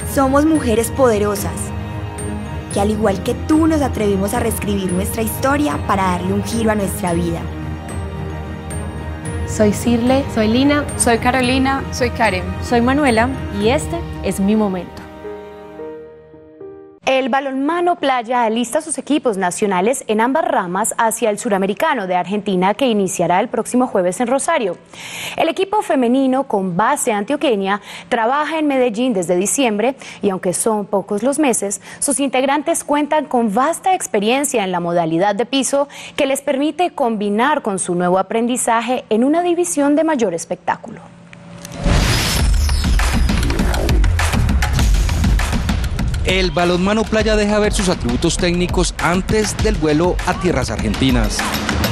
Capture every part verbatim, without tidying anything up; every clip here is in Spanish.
Somos mujeres poderosas, que al igual que tú nos atrevimos a reescribir nuestra historia para darle un giro a nuestra vida. Soy Cirle, soy Lina, soy Carolina, soy Karen, soy Manuela y este es mi momento. El balonmano Playa alista sus equipos nacionales en ambas ramas hacia el Suramericano de Argentina, que iniciará el próximo jueves en Rosario. El equipo femenino con base antioqueña trabaja en Medellín desde diciembre y aunque son pocos los meses, sus integrantes cuentan con vasta experiencia en la modalidad de piso que les permite combinar con su nuevo aprendizaje en una división de mayor espectáculo. El balonmano Playa deja ver sus atributos técnicos antes del vuelo a tierras argentinas.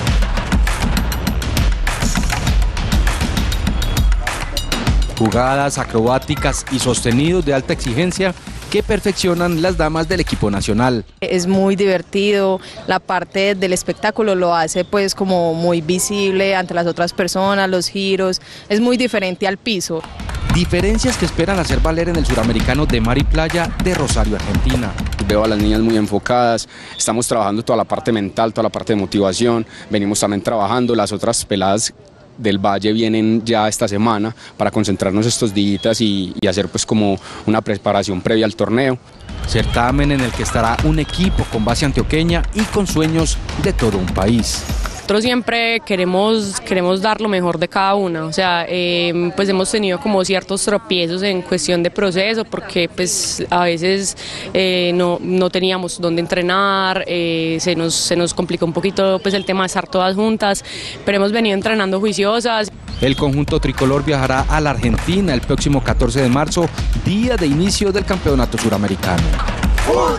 Jugadas acrobáticas y sostenidos de alta exigencia que perfeccionan las damas del equipo nacional. Es muy divertido, la parte del espectáculo lo hace pues como muy visible ante las otras personas, los giros, es muy diferente al piso. Diferencias que esperan hacer valer en el Suramericano de Mar y Playa de Rosario, Argentina. Veo a las niñas muy enfocadas, estamos trabajando toda la parte mental, toda la parte de motivación, venimos también trabajando, las otras peladas del Valle vienen ya esta semana para concentrarnos estos días y, y hacer pues como una preparación previa al torneo. Certamen en el que estará un equipo con base antioqueña y con sueños de todo un país. Nosotros siempre queremos, queremos dar lo mejor de cada una, o sea, eh, pues hemos tenido como ciertos tropiezos en cuestión de proceso, porque pues a veces eh, no, no teníamos dónde entrenar, eh, se, nos, se nos complicó un poquito pues el tema de estar todas juntas, pero hemos venido entrenando juiciosas. El conjunto tricolor viajará a la Argentina el próximo catorce de marzo, día de inicio del campeonato suramericano.